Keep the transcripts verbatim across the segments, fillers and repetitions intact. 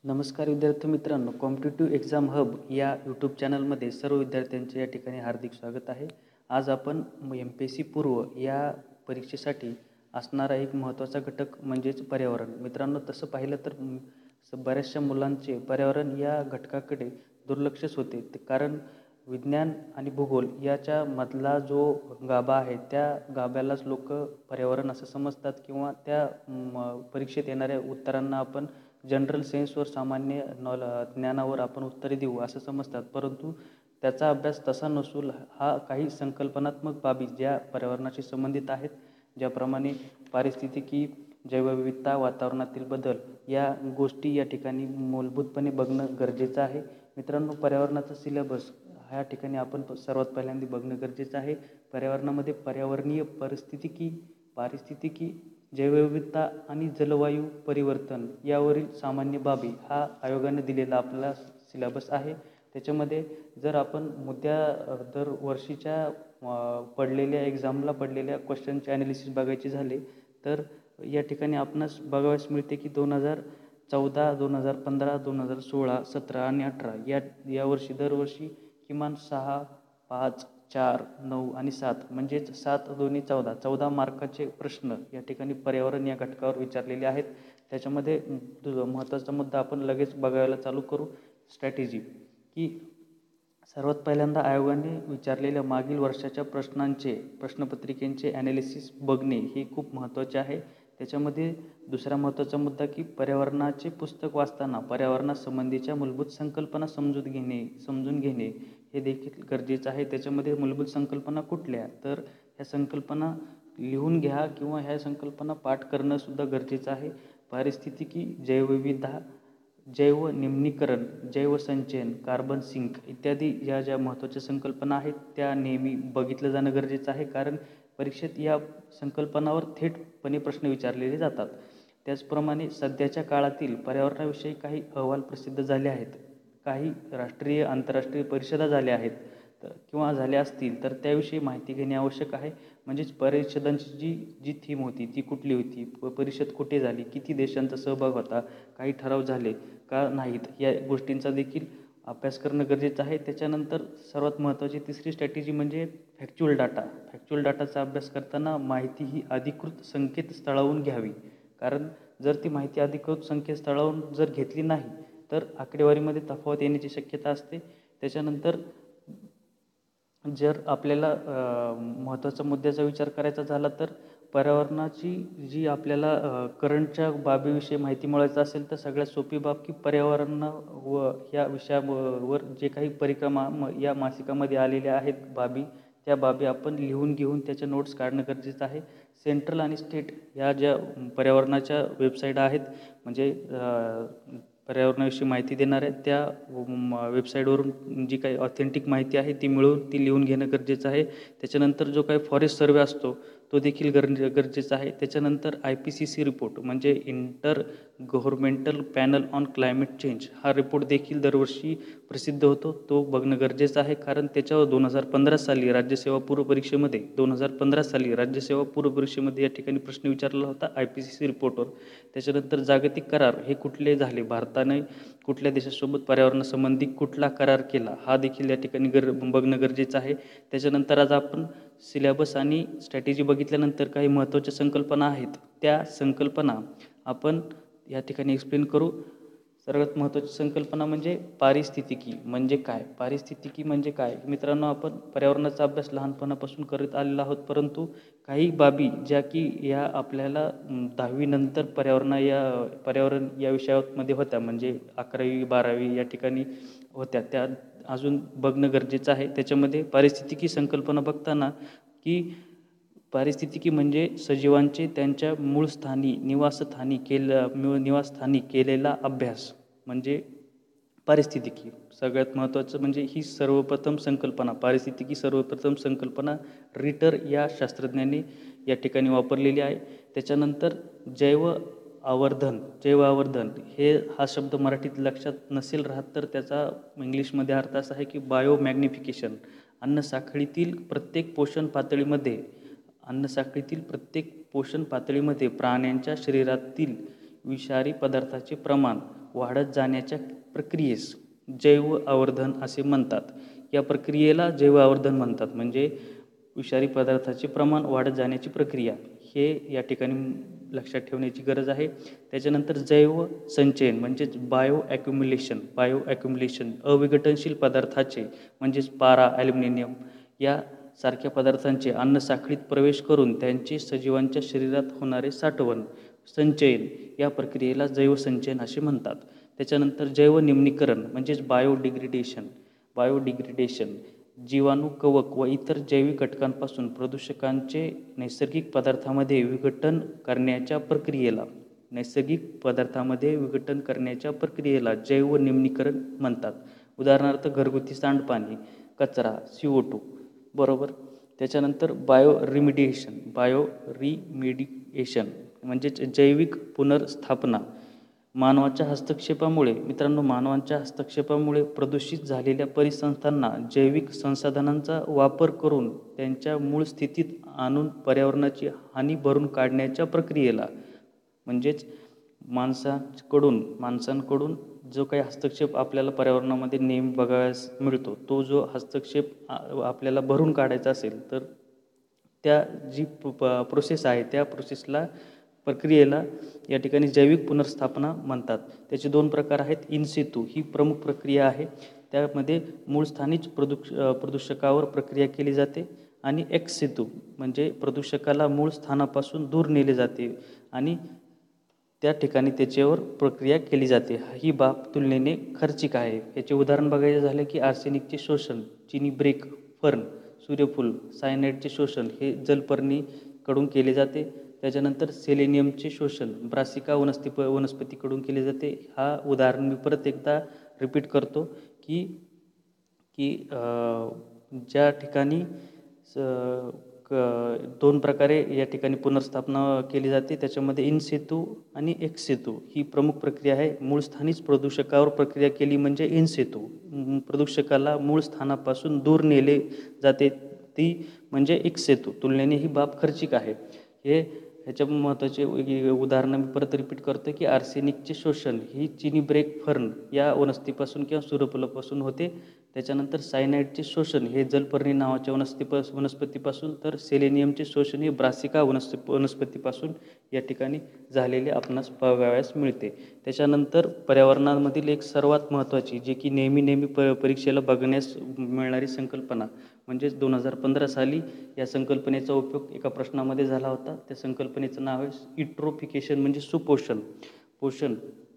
नमस्कार विद्यार्थी मित्रांनो, कॉम्पिटिटिव्ह एक्झाम हब या यूट्यूब चॅनलमध्ये सर्व विद्यार्थ्यांचे या ठिकाणी हार्दिक स्वागत आहे. आज आपण एम पी एस सी पूर्व या परीक्षेसाठी असणारा एक महत्त्वाचा घटक म्हणजेच पर्यावरण. मित्रांनो, तसं पाहिलं तर बऱ्याचशा मुलांचे पर्यावरण या घटकाकडे दुर्लक्षच होते, कारण विज्ञान आणि भूगोल याच्या मधला जो गाभा आहे त्या गाभ्यालाच लोक पर्यावरण असं समजतात किंवा त्या परीक्षेत येणाऱ्या उत्तरांना आपण जनरल सेन्सवर सामान्य नॉल ज्ञानावर आपण उत्तरे देऊ असं समजतात. परंतु त्याचा अभ्यास तसा नसून हा काही संकल्पनात्मक बाबी ज्या पर्यावरणाशी संबंधित आहेत, ज्याप्रमाणे पारिस्थितिकी, जैवविविधता, वातावरणातील बदल या गोष्टी या ठिकाणी मूलभूतपणे बघणं गरजेचं आहे. मित्रांनो, पर्यावरणाचा सिलेबस ह्या ठिकाणी आपण सर्वात पहिल्यांदा बघणं गरजेचं आहे. पर्यावरणामध्ये पर्यावरणीय परिस्थितिकी, पारिस्थितिकी, जैवविविधता आणि जलवायू परिवर्तन यावरील सामान्य बाबी हा आयोगाने दिलेला आपला सिलेबस आहे. त्याच्यामध्ये जर आपण मुद्द्या दरवर्षीच्या पडलेल्या एक्झामला पडलेल्या क्वेश्चनचे ॲनालिसिस बघायचे झाले तर या ठिकाणी आपणास बघावयास मिळते की दोन हजार चौदा, दोन हजार पंधरा, दोन हजार सोळा, सतरा आणि अठरा या यावर्षी दरवर्षी किमान सहा, पाच, चार, नऊ आणि सात म्हणजेच सात दोन्ही चौदा चौदा मार्काचे प्रश्न या ठिकाणी पर्यावरण या घटकावर विचारलेले आहेत. त्याच्यामध्ये महत्त्वाचा मुद्दा आपण लगेच बघायला चालू करू. स्ट्रॅटेजी की सर्वात पहिल्यांदा आयोगाने विचारलेल्या मागील वर्षाच्या प्रश्नांचे प्रश्नपत्रिकेंचे ॲनालिसिस बघणे हे खूप महत्त्वाचे आहे. त्याच्यामध्ये दुसरा महत्त्वाचा मुद्दा की पर्यावरणाचे पुस्तक वाचताना पर्यावरणासंबंधीच्या मूलभूत संकल्पना समजून घेणे समजून घेणे हे देखील गरजेचं आहे. त्याच्यामध्ये मूलभूत संकल्पना कुठल्या, तर ह्या संकल्पना लिहून घ्या किंवा ह्या संकल्पना पाठ करणंसुद्धा गरजेचं आहे. पारिस्थितिकी, जैवविविधता, जैव निम्नीकरण, जैवसंचयन, कार्बन सिंक इत्यादी या ज्या महत्त्वाच्या संकल्पना आहेत त्या नेहमी बघितलं जाणं गरजेचं आहे, कारण परीक्षेत या संकल्पनावर थेटपणे प्रश्न विचारलेले जातात. त्याचप्रमाणे सध्याच्या काळातील पर्यावरणाविषयी काही अहवाल प्रसिद्ध झाले आहेत, काही राष्ट्रीय आंतरराष्ट्रीय परिषदा झाल्या आहेत तर किंवा झाल्या असतील तर त्याविषयी माहिती घेणे आवश्यक आहे. म्हणजेच परिषदांची जी जी थीम होती ती कुठली होती, परिषद कुठे झाली, किती देशांचा सहभाग होता, काही ठराव झाले का नाहीत, या गोष्टींचा देखील अभ्यास करणं गरजेचं आहे. त्याच्यानंतर सर्वात महत्त्वाची तिसरी स्ट्रॅटेजी म्हणजे फॅक्च्युअल डाटा. फॅक्च्युअल डाटाचा अभ्यास करताना माहिती ही अधिकृत संकेतस्थळावरून घ्यावी, कारण जर ती माहिती अधिकृत संकेतस्थळावरून जर घेतली नाही तर आकडेवारीमध्ये तफावत येण्याची शक्यता असते. त्याच्यानंतर जर आपल्याला महत्त्वाच्या मुद्द्याचा विचार करायचा झाला तर पर्यावरणाची जी आपल्याला करंटच्या बाबीविषयी माहिती मिळवायचं असेल तर सगळ्यात सोपी बाब की पर्यावरण व ह्या विषयावर जे काही परिक्रमा या मासिकामध्ये आलेल्या आहेत बाबी, त्या बाबी आपण लिहून घेऊन त्याच्या नोट्स काढणं गरजेचं आहे. सेंट्रल आणि स्टेट ह्या ज्या पर्यावरणाच्या वेबसाईट आहेत, म्हणजे पर्यावरणाविषयी माहिती देणार आहेत, त्या वेबसाईटवरून जी काही ऑथेंटिक माहिती आहे ती मिळवून ती लिहून घेणं गरजेचं आहे. त्याच्यानंतर जो काही फॉरेस्ट सर्वे असतो तो देखील गरजे गरजेचा आहे. त्याच्यानंतर I P C C report म्हणजे inter governmental panel on climate change हा रिपोर्ट देखील दरवर्षी प्रसिद्ध होतो, तो बघणं गरजेचं आहे, कारण त्याच्यावर दोन हजार पंधरा साली राज्यसेवा पूर्व परीक्षेमध्ये दोन हजार पंधरा साली राज्यसेवा पूर्व परीक्षेमध्ये या ठिकाणी प्रश्न विचारला होता आय पी सी सी रिपोर्टवर. त्याच्यानंतर जागतिक करार हे कुठले झाले, भारताने कुठल्या देशासोबत पर्यावरणासंबंधी कुठला करार केला हा देखील या ठिकाणी गर बघणं गरजेचं आहे. त्याच्यानंतर आज आपण सिलेबस आणि स्ट्रॅटेजी बघितल्यानंतर काही महत्त्वाच्या संकल्पना आहेत, त्या संकल्पना आपण या ठिकाणी एक्सप्लेन करू. सर्वात महत्त्वाची संकल्पना म्हणजे पारिस्थितिकी म्हणजे काय. पारिस्थितिकी म्हणजे काय मित्रांनो, आपण पर्यावरणाचा अभ्यास लहानपणापासून करत आलेलो आहोत, परंतु काही बाबी ज्या की या आपल्याला दहावीनंतर पर्यावरण या पर्यावरण या विषयामध्ये होत्या, म्हणजे अकरावी बारावी या ठिकाणी होत्या, त्या अजून बघणं गरजेचं आहे. त्याच्यामध्ये पारिस्थितिकी संकल्पना बघताना की पारिस्थितिकी म्हणजे सजीवांचे त्यांच्या मूळ स्थानी निवासस्थानी केलं निवासस्थानी केलेला अभ्यास म्हणजे पारिस्थितिकी. सगळ्यात महत्त्वाचं म्हणजे ही सर्वप्रथम संकल्पना पारिस्थितिकी सर्वप्रथम संकल्पना रिटर या शास्त्रज्ञांनी या ठिकाणी वापरलेली आहे. त्याच्यानंतर जैव आवर्धन जैव आवर्धन हे हा शब्द मराठीत लक्षात नसेल राहत तर त्याचा इंग्लिशमध्ये अर्थ असा आहे की बायो मॅग्निफिकेशन. अन्नसाखळीतील प्रत्येक पोषण पातळीमध्ये अन्नसाखळीतील प्रत्येक पोषण पातळीमध्ये प्राण्यांच्या शरीरातील विषारी पदार्थाचे प्रमाण वाढत जाण्याच्या प्रक्रियेस जैव आवर्धन असे म्हणतात. या प्रक्रियेला जैव आवर्धन म्हणतात. म्हणजे विषारी पदार्थाचे प्रमाण वाढत जाण्याची प्रक्रिया, हे या ठिकाणी लक्षात ठेवण्याची गरज आहे. त्याच्यानंतर जैव संचयन म्हणजेच बायो ॲक्युम्युलेशन. बायो ॲक्युम्युलेशन अविघटनशील पदार्थाचे म्हणजेच पारा, ॲल्युमिनियम या सारख्या पदार्थांचे अन्नसाखळीत प्रवेश करून त्यांचे सजीवांच्या शरीरात होणारे साठवण, संचयन या प्रक्रियेला जैवसंचयन असे म्हणतात. त्याच्यानंतर जैव निम्नीकरण म्हणजेच बायोडिग्रेडेशन. बायोडिग्रेडेशन जीवाणू, कवक व इतर जैविक घटकांपासून प्रदूषकांचे नैसर्गिक पदार्थामध्ये विघटन करण्याच्या प्रक्रियेला नैसर्गिक पदार्थामध्ये विघटन करण्याच्या प्रक्रियेला जैव निम्नीकरण म्हणतात. उदाहरणार्थ घरगुती सांडपाणी, कचरा, सी ओ टू. बरोबर. त्याच्यानंतर बायो रिमिडिएशन. बायो रिमिडिएशन म्हणजेच जैविक पुनर्स्थापना. मानवाच्या हस्तक्षेपामुळे मित्रांनो मानवाच्या हस्तक्षेपामुळे प्रदूषित झालेल्या परिसंस्थांना जैविक संसाधनांचा वापर करून त्यांच्या मूळ स्थितीत आणून पर्यावरणाची हानी भरून काढण्याच्या प्रक्रियेला म्हणजेच माणसाकडून माणसांकडून जो काही हस्तक्षेप आपल्याला पर्यावरणामध्ये नेहमी बघायला मिळतो, तो जो हस्तक्षेप आपल्याला भरून काढायचा असेल तर त्या जी प्रोसेस आहे त्या प्रोसेसला प्रक्रियेला या ठिकाणी जैविक पुनर्स्थापना म्हणतात. त्याचे दोन प्रकार आहेत. इन सितू ही प्रमुख प्रक्रिया आहे. त्यामध्ये मूळ स्थानिक प्रदूष प्रदूषकावर प्रक्रिया केली जाते. आणि एक्स सितू म्हणजे प्रदूषकाला मूळ स्थानापासून दूर नेले जाते आणि त्या ठिकाणी त्याच्यावर प्रक्रिया केली जाते. ही बाब तुलनेने खर्चिक आहे. याचे उदाहरण बघायचे झाले की आर्सेनिकचे शोषण, चिनी ब्रेक, फर्न, सूर्यफूल, सायनाईडचे शोषण हे जलपर्णीकडून केले जाते. त्याच्यानंतर सेलेनियमचे शोषण ब्रासिका वनस्पती वनस्पतीकडून केले जाते. हा उदाहरण मी परत एकदा रिपीट करतो की की ज्या ठिकाणी दोन प्रकारे या ठिकाणी पुनर्स्थापना केली जाते. त्याच्यामध्ये इन सितू आणि एक्स सितू ही प्रमुख प्रक्रिया आहे. मूळ स्थानिक प्रदूषकावर प्रक्रिया केली म्हणजे इन सितू. प्रदूषकाला मूळ स्थानापासून दूर नेले जाते ती म्हणजे एक्स सितू. तुलनेने ही बाब खर्चिक आहे. हे ह्याच्या महत्त्वाचे उदाहरणं मी परत रिपीट करतो की आर्सेनिकचे शोषण ही चिनी ब्रेक फर्न या वनस्पतीपासून किंवा सूर्यफुलापासून होते. त्याच्यानंतर सायनाईडचे शोषण हे जलपर्णी नावाच्या वनस्पती वनस्पतीपासून, तर सेलेनियमचे शोषण हे ब्रासिका वनस्प वनस्पतीपासून या ठिकाणी झालेले आपणास बघावयास मिळते. त्याच्यानंतर पर्यावरणामधील एक सर्वात महत्त्वाची जे की नेहमी नेहमी प परीक्षेला बघण्यास मिळणारी संकल्पना म्हणजेच दोन हजार पंधरा साली या संकल्पनेचा उपयोग एका प्रश्नामध्ये झाला होता. त्या संकल्पनेचं नाव आहे इट्रोफिकेशन म्हणजे सुपोषण. पोषण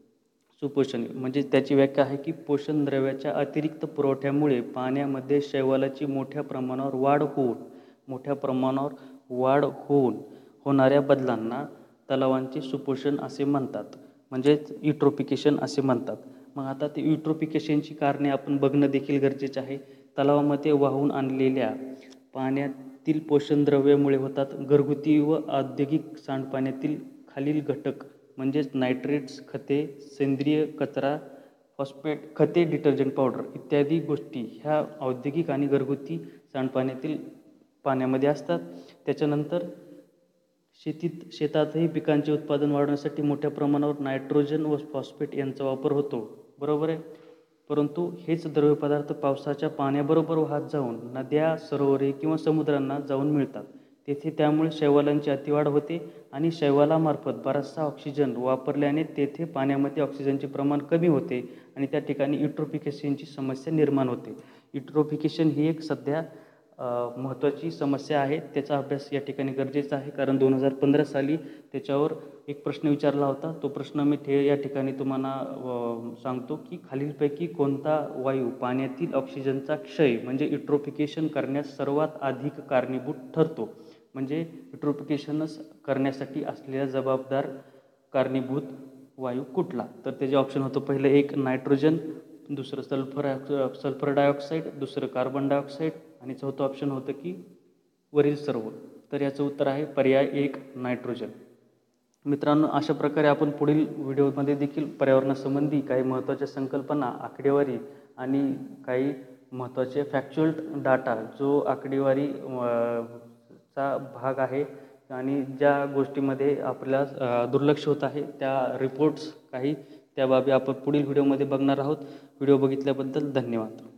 सुपोषण म्हणजे त्याची व्याख्या आहे की पोषण द्रव्याच्या अतिरिक्त पुरवठ्यामुळे पाण्यामध्ये शैवालाची मोठ्या प्रमाणावर वाढ होऊन मोठ्या प्रमाणावर वाढ होऊन होणाऱ्या बदलांना तलावांचे सुपोषण असे म्हणतात. म्हणजेच इट्रोफिकेशन असे म्हणतात. मग आता ते इट्रोफिकेशनची कारणे आपण बघणं देखील गरजेचे आहे. तलावामध्ये वाहून आणलेल्या पाण्यातील पोषणद्रव्यामुळे होतात. घरगुती व औद्योगिक सांडपाण्यातील खालील घटक म्हणजेच नायट्रेट्स, खते, सेंद्रिय कचरा, फॉस्फेट खते, डिटर्जंट पावडर इत्यादी गोष्टी ह्या औद्योगिक आणि घरगुती सांडपाण्यातील पाण्यामध्ये असतात. त्याच्यानंतर शेतीत शेतातही पिकांचे उत्पादन वाढवण्यासाठी मोठ्या प्रमाणावर नायट्रोजन व फॉस्फेट यांचा वापर होतो. बरोबर आहे. परंतु हेच द्रव्यपदार्थ पावसाच्या पाण्याबरोबर वाहत जाऊन नद्या, सरोवरे किंवा समुद्रांना जाऊन मिळतात. तेथे त्यामुळे शैवालांची अतिवाढ होते आणि शैवालामार्फत बराचसा ऑक्सिजन वापरल्याने तेथे पाण्यामध्ये ऑक्सिजनचे प्रमाण कमी होते आणि त्या ठिकाणी इट्रोफिकेशनची समस्या निर्माण होते. इट्रोफिकेशन ही एक सध्या महत्त्वाची समस्या आहे. त्याचा अभ्यास या ठिकाणी गरजेचा आहे कारण दोन हजार पंधरा साली त्याच्यावर एक प्रश्न विचारला होता. तो प्रश्न मी ठे या ठिकाणी तुम्हाला सांगतो की खालीलपैकी कोणता वायू पाण्यातील ऑक्सिजनचा क्षय म्हणजे इट्रोफिकेशन करण्यास सर्वात अधिक कारणीभूत ठरतो. म्हणजे इट्रोफिकेशनच करण्यासाठी असलेला जबाबदार कारणीभूत वायू कुठला? तर त्याचे ऑप्शन होतं पहिलं एक नायट्रोजन, दुसरं सल्फर सल्फर डायऑक्साईड, दुसरं कार्बन डायऑक्साईड आणि चौथं ऑप्शन होतं की वरील सर्व. तर याचं उत्तर आहे पर्याय एक नायट्रोजन. मित्रांनो, अशा प्रकारे आपण पुढील व्हिडिओमध्ये देखील पर्यावरणासंबंधी काही महत्त्वाच्या संकल्पना, आकडेवारी आणि काही महत्त्वाचे फॅक्च्युअल डाटा जो आकडेवारी चा भाग आहे आणि ज्या गोष्टीमध्ये आपल्याला दुर्लक्ष होत आहे त्या रिपोर्ट्स काही त्या बाबी आपण पुढील व्हिडिओमध्ये बघणार आहोत. व्हिडिओ बघितल्याबद्दल धन्यवाद.